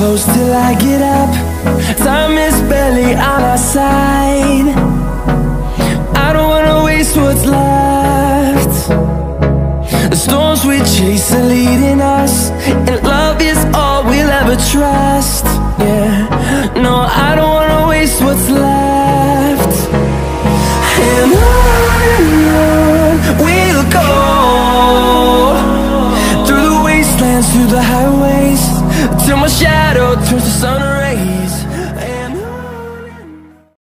close till I get up. Time is barely on our side. I don't wanna waste what's left. The storms we chase are leading us, and love is all we'll ever trust. Yeah, no, I don't wanna waste what's left. And on